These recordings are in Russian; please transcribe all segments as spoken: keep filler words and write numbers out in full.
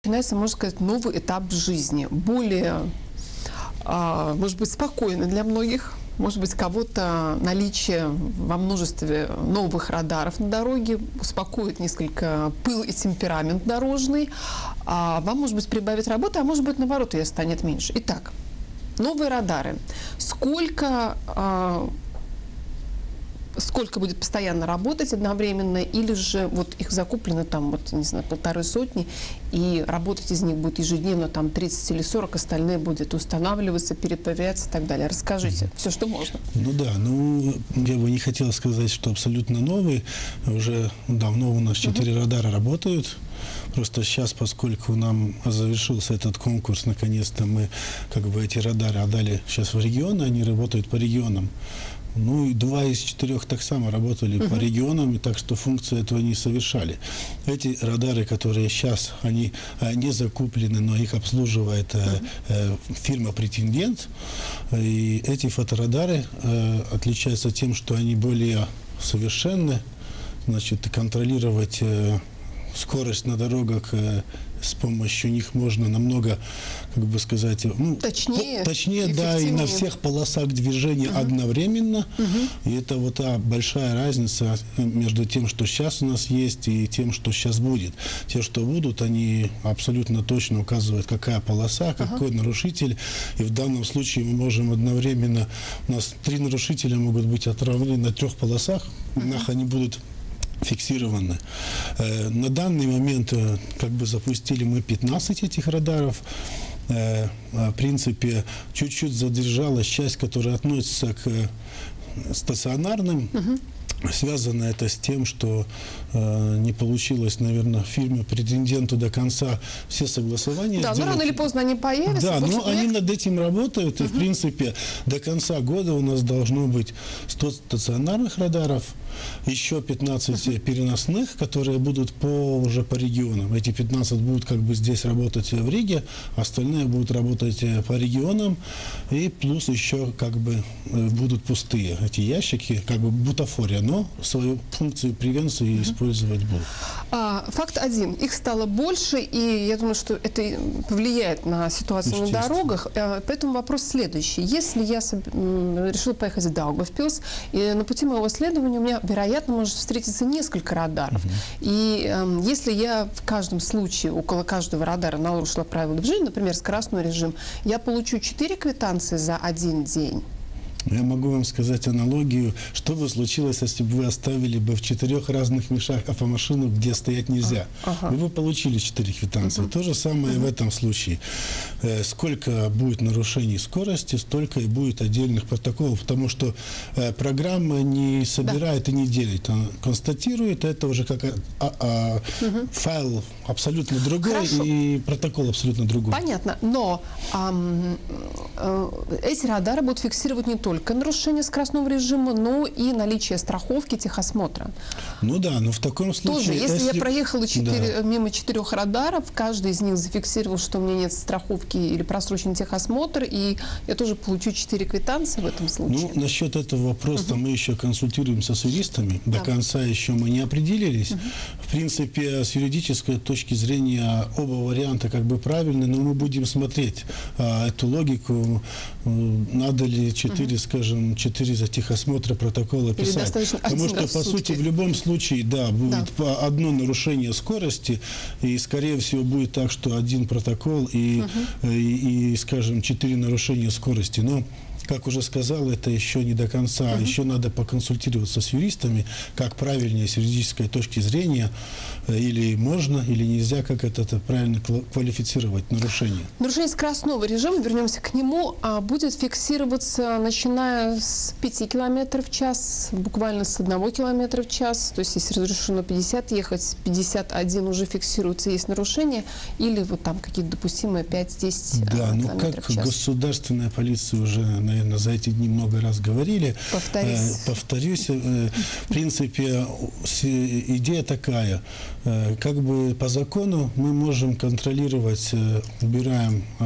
Начинается, можно сказать, новый этап жизни, более, может быть, спокойный для многих. Может быть, кого-то наличие во множестве новых радаров на дороге успокоит несколько пыл и темперамент дорожный, а вам, может быть, прибавит работы, а может быть, наоборот, ее станет меньше. Итак, новые радары. Сколько... Сколько будет постоянно работать одновременно, или же вот их закуплено там, вот, не знаю, полторы сотни, и работать из них будет ежедневно там тридцать или сорок, остальные будет устанавливаться, перепроверяться и так далее. Расскажите все, что можно. Ну да, ну я бы не хотел сказать, что абсолютно новый. Уже давно у нас четыре uh-huh. радара работают. Просто сейчас, поскольку нам завершился этот конкурс, наконец-то мы как бы эти радары отдали сейчас в регионы, они работают по регионам. Ну и два из четырех так само работали uh-huh. по регионам, и так что функцию этого не совершали. Эти радары, которые сейчас, они не закуплены, но их обслуживает uh-huh. э, фирма «Претендент». И эти фоторадары э, отличаются тем, что они более совершенны. Значит, контролировать э, скорость на дорогах э, с помощью них можно намного, как бы сказать, ну, точнее, по, точнее да, и на всех полосах движения uh-huh. одновременно. Uh-huh. И это вот та большая разница между тем, что сейчас у нас есть, и тем, что сейчас будет. Те, что будут, они абсолютно точно указывают, какая полоса, какой uh-huh. нарушитель. И в данном случае мы можем одновременно, у нас три нарушителя могут быть отравлены на трех полосах, uh-huh. они будут фиксированы. Э, на данный момент э, как бы запустили мы пятнадцать этих радаров. Э, в принципе, чуть-чуть задержалась часть, которая относится к э, стационарным. Uh-huh. Связано это с тем, что э, не получилось, наверное, фирме «Претенденту» до конца все согласования да, сделать. Но рано или поздно они появятся. Да, но они над этим работают. Uh-huh. И, в принципе, до конца года у нас должно быть сто стационарных радаров, еще пятнадцать uh-huh. переносных, которые будут по, уже по регионам. Эти пятнадцать будут как бы здесь работать в Риге, остальные будут работать по регионам. И плюс еще как бы будут пустые эти ящики, как бы бутафория, но свою функцию превенции uh-huh. использовать будут. А, факт один. Их стало больше, и я думаю, что это повлияет на ситуацию на дорогах. Поэтому вопрос следующий. Если я решил поехать в Даугавпилс, и на пути моего следования у меня, вероятно, может встретиться несколько радаров. Uh-huh. И э, если я в каждом случае, около каждого радара нарушила правила движения, например, скоростной режим, я получу четыре квитанции за один день. Я могу вам сказать аналогию, что бы случилось, если бы вы оставили бы в четырех разных мешах автомашину, где стоять нельзя. Ага. Вы бы получили четыре квитанции. Угу. То же самое угу. в этом случае. Э, сколько будет нарушений скорости, столько и будет отдельных протоколов, потому что э, программа не собирает да. и не делит. Она констатирует, это уже как а, а, угу. файл абсолютно другой. Хорошо. И протокол абсолютно другой. Понятно, но э, э, эти радары будут фиксировать не только только нарушение скоростного режима, но и наличие страховки, техосмотра. Ну да, но в таком случае... Тоже, если, если... я проехала четыре, да. мимо четырех радаров, каждый из них зафиксировал, что у меня нет страховки или просрочен техосмотр, и я тоже получу четыре квитанции в этом случае. Ну, насчет этого вопроса угу. мы еще консультируемся с юристами. Да. До конца еще мы не определились. Угу. В принципе, с юридической точки зрения оба варианта как бы правильны, но мы будем смотреть а, эту логику. Надо ли четыре, угу. скажем, четыре за техосмотра протокола писать. Потому что, по сути, в любом случае, да, будет да. одно нарушение скорости, и, скорее всего, будет так, что один протокол и, угу. и, и, скажем, четыре нарушения скорости. Но, как уже сказал, это еще не до конца. Угу. Еще надо поконсультироваться с юристами, как правильнее с юридической точки зрения, или можно, или нельзя, как это, это правильно квалифицировать нарушение. Нарушение скоростного режима, вернемся к нему, будет фиксироваться, начиная с пяти километров в час, буквально с одного километра в час. То есть, если разрешено пятьдесят ехать, пятьдесят один уже фиксируется, есть нарушение, или вот там какие-то допустимые пять-десять да, километров ну как в час. Государственная полиция уже, наверное, за эти дни много раз говорили. Повторюсь. Э, повторюсь. Э, в принципе, идея такая. Как бы по закону мы можем контролировать, убираем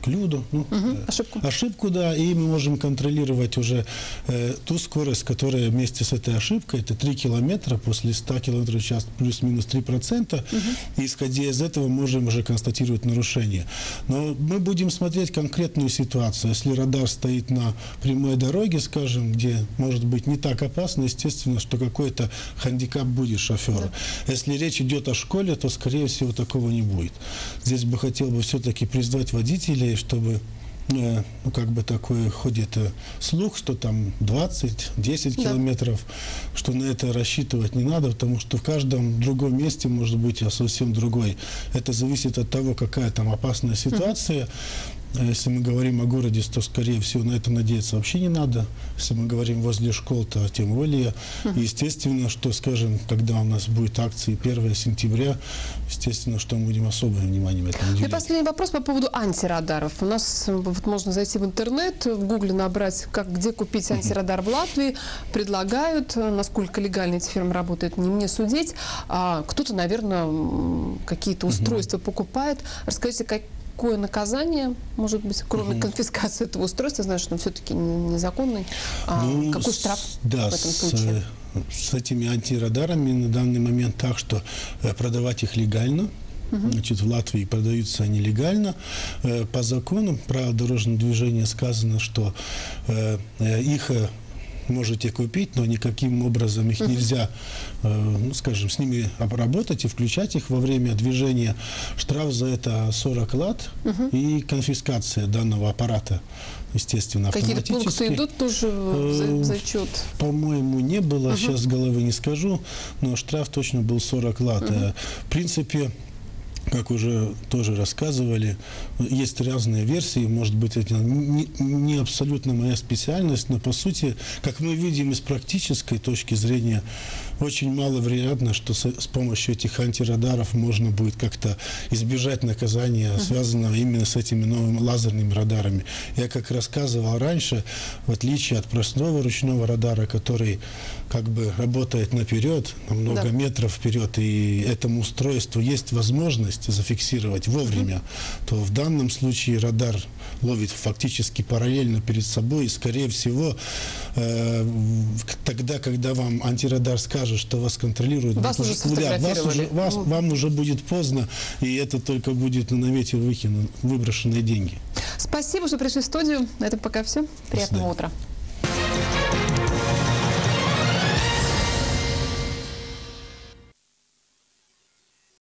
клюду, ну, угу. э, ошибку. ошибку, да, и мы можем контролировать уже э, ту скорость, которая вместе с этой ошибкой, это три километра после ста километров в час, плюс-минус три процента, угу. и исходя из этого можем уже констатировать нарушение. Но мы будем смотреть конкретную ситуацию. Если радар стоит на прямой дороге, скажем, где может быть не так опасно, естественно, что какой-то хандикап будет шофера. Да. Если речь идет о школе, то, скорее всего, такого не будет. Здесь бы хотел бы все-таки призвать водителей, чтобы, э, ну, как бы такой ходит э, слух, что там двадцать-десять да. километров, что на это рассчитывать не надо, потому что в каждом другом месте может быть совсем другой. Это зависит от того, какая там опасная ситуация. Если мы говорим о городе, то, скорее всего, на это надеяться вообще не надо. Если мы говорим возле школ, то тем более. Uh-huh. Естественно, что, скажем, когда у нас будет акции первого сентября, естественно, что мы будем особое внимание этому уделять. И последний вопрос по поводу антирадаров. У нас вот можно зайти в интернет, в гугле набрать, как, где купить антирадар uh-huh. в Латвии. Предлагают, насколько легально эти фирмы работают, не мне судить. А кто-то, наверное, какие-то устройства uh-huh. покупает. Расскажите, как какое наказание, может быть, кроме угу. конфискации этого устройства, знаю, что он все-таки незаконный, а ну, какой штраф да, в этом случае? С, с этими антирадарами на данный момент так, что э, продавать их легально. Угу. Значит, в Латвии продаются они легально. Э, по закону правил дорожного движения сказано, что э, их э, можете купить, но никаким образом их нельзя, э, ну, скажем, с ними обработать и включать их во время движения. Штраф за это сорок лат uh-huh. и конфискация данного аппарата, естественно, автоматически. Какие-то пункты идут тоже в зачет? По-моему, не было, uh-huh. сейчас с головы не скажу, но штраф точно был сорок лат. Uh-huh. В принципе, как уже тоже рассказывали, есть разные версии, может быть, это не, не абсолютно моя специальность, но по сути, как мы видим из практической точки зрения, очень маловероятно, что с, с помощью этих антирадаров можно будет как-то избежать наказания, связанного именно с этими новыми лазерными радарами. Я, как рассказывал раньше, в отличие от простого ручного радара, который как бы работает наперед, на много да. метров вперед, и этому устройству есть возможность зафиксировать вовремя, uh-huh. то в данном случае радар ловит фактически параллельно перед собой, и, скорее всего, э, тогда, когда вам антирадар скажет, что вас контролируют, вас уже да, вас уже, вас, uh-huh. вам уже будет поздно, и это только будет на ветер выкинут, выброшенные деньги. Спасибо, что пришли в студию. На этом пока все. Приятного утра.